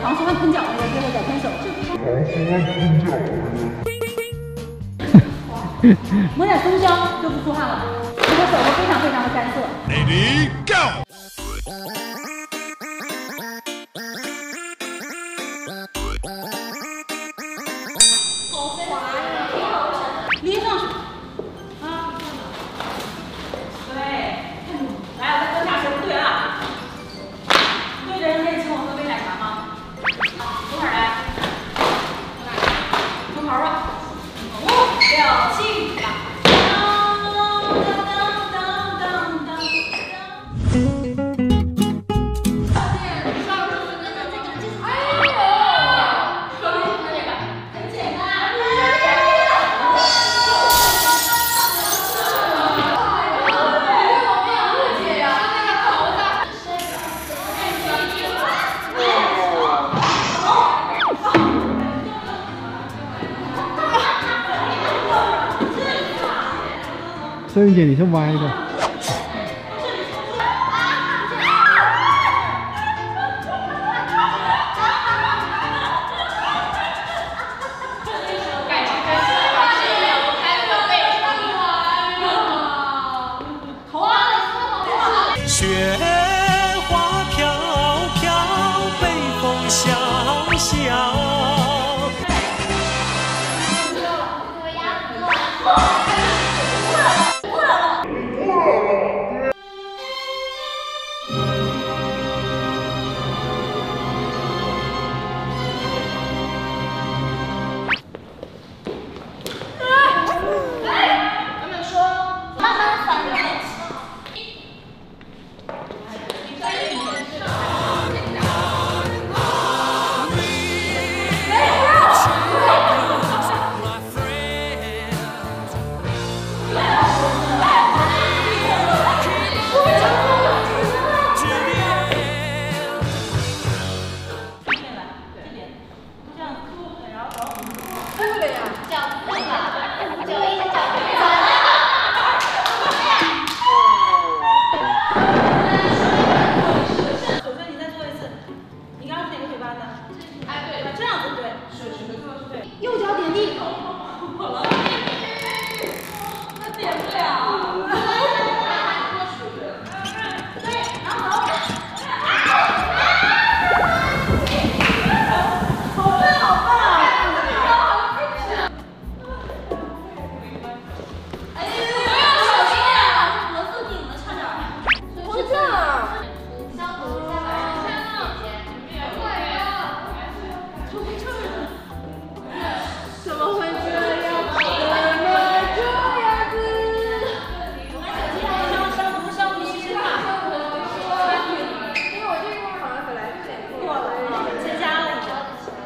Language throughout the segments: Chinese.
喜欢喷脚那个，最后再分手。抹点松香就不出汗了，我的手会非常非常的干涩。Ready go。 拎上去啊！对，来，我再蹲下手，不对了。对的人可以请我喝杯奶茶吗？从哪儿来？从头吧。5、6、7、8。 郑姐，你是歪的。 雪花飘飘，北风萧萧。 右脚点地，那点不了。对，然后好棒，好棒！哎呦，小心呀，脖子顶了，差点。我这样。 怎么会这样？怎么这样子？消毒其实吧，因为我这个好像本来就点过了，结痂了已经。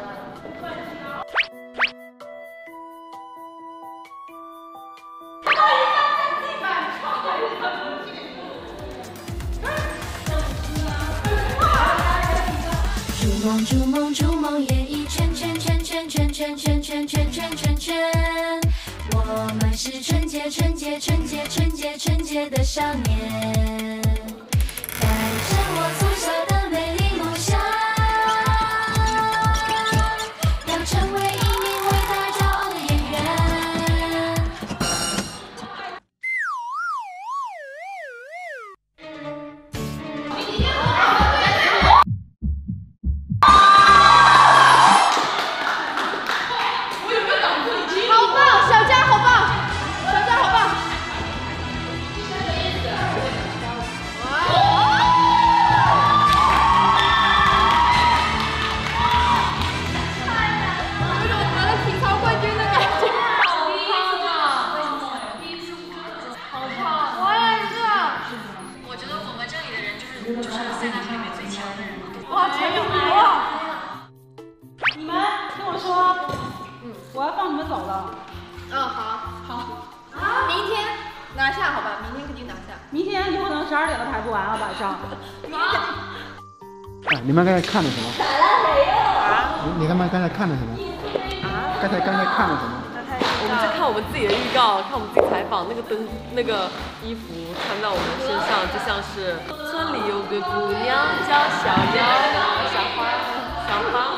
筑梦筑梦筑梦演艺圈圈圈圈圈圈圈圈圈圈圈圈，我们是纯洁纯洁纯洁纯洁纯洁的少年，带着我从小的美丽梦想，要成为一名伟大骄傲的演员。 就是在大学里面最强的人。 哇，全有我！你们听我说，我要放你们走了。好。 明天拿下好吧？明天肯定拿下。 明天有可能12点都排不完了，晚上。 哎，你们刚才看了什么？你们刚才看了什么？刚才看了什么？ 我们在看我们自己的预告，看我们自己采访，那个灯、那个衣服穿到我们身上，就像是村里有个姑娘叫小妖，小花。 小胖。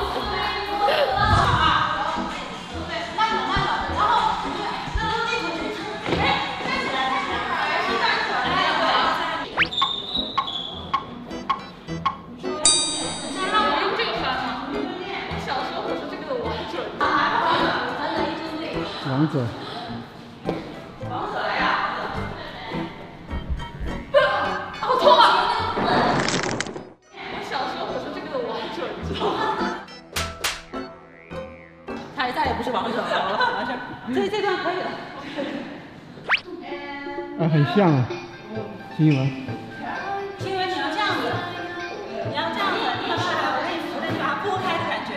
王者。 王者来呀！ 好痛啊！我小时候我是这个的王者，你知道吗？ 他再也不是王者了，完事儿。这段可以了。 啊，很像啊，新闻。 新闻你要这样子，你要这样子，你看它，我给你把它拨开的感觉。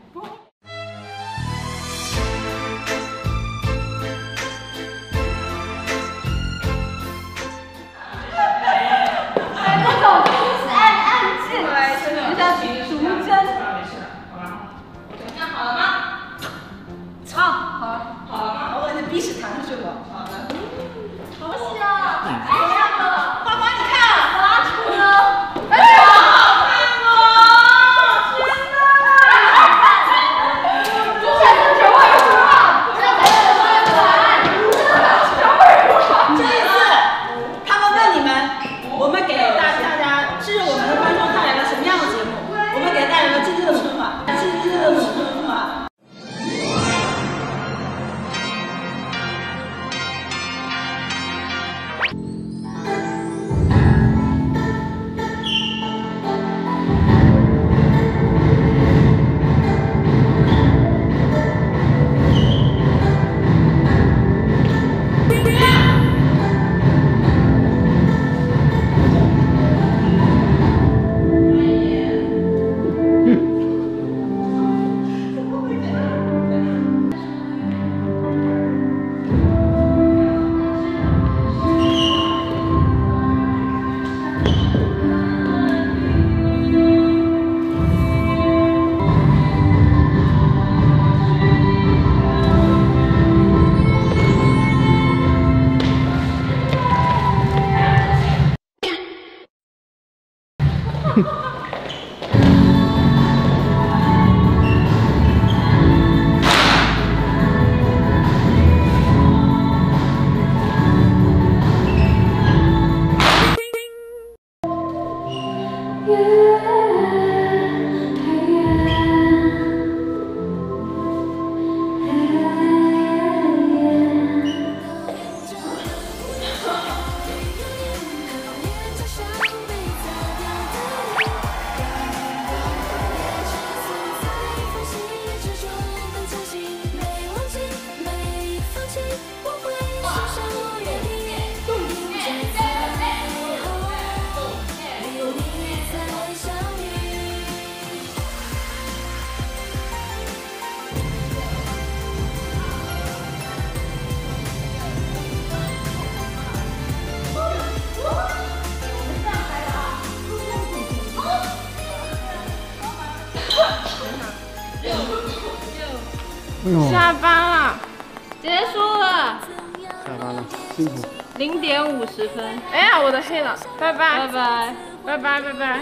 下班了，结束了。 下班了，辛苦。 0点50分。哎呀，我的黑了，拜拜，拜拜，拜拜，拜拜。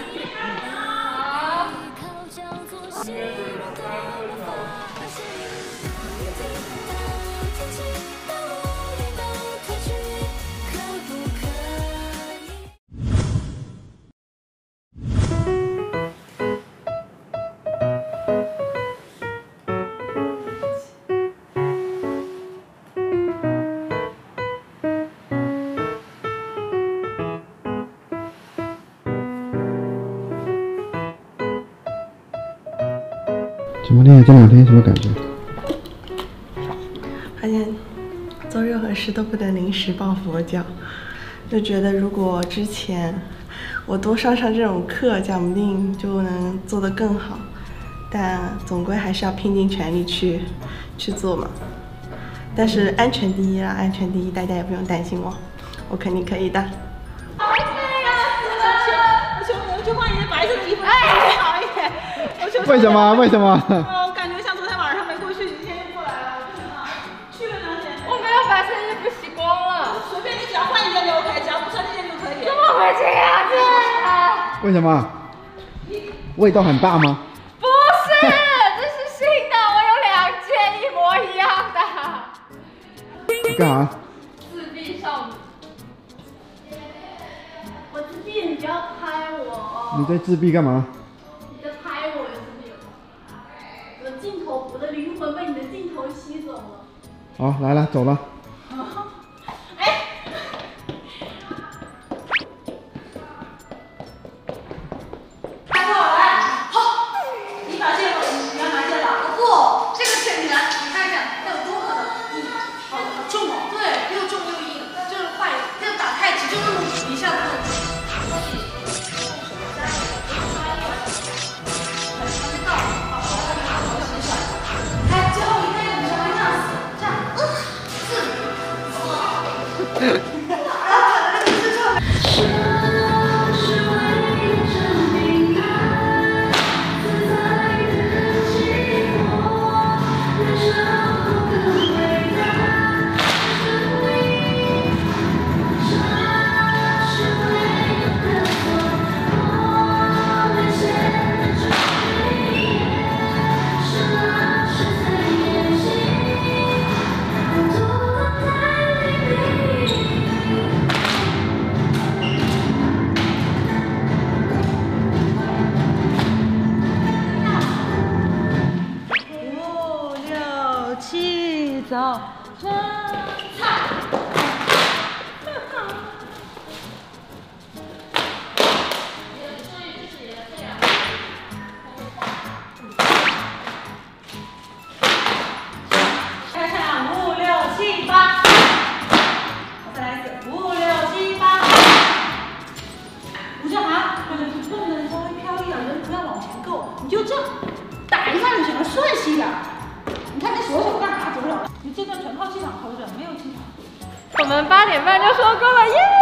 怎么练这2天什么感觉？ 发现做任何事都不能临时抱佛脚，就觉得如果之前我多上这种课，讲不定就能做得更好。但总归还是要拼尽全力去做嘛。但是安全第一啦，安全第一，大家也不用担心我肯定可以的。 好美呀！我求换一件白色的衣服，好一点。 为什么？为什么？ 我感觉像昨天晚上没过去，今天又过来了。去了2天。 我没有白色衣服洗光了。 随便，你只要换一件就 OK， 只要不穿这件就可以。 怎么会这样子？ 为什么？味道很大吗？ 不是。 干嘛？ 自闭少女。 我自闭，你不要拍我。 你在自闭干嘛？ 你在拍我，有自闭。我的镜头，我的灵魂被你的镜头吸走了。 好，来了，走了。 早春菜。看看5、6、7、8，再来一次5、6、7、8。吴建涵，你不能稍微飘一点，人不要往前够，你就这样打一下就行了，顺势一点。你看这手干啥？走不了。你这段全靠气场抠着，没有气场。 我们8点半就收工了，耶！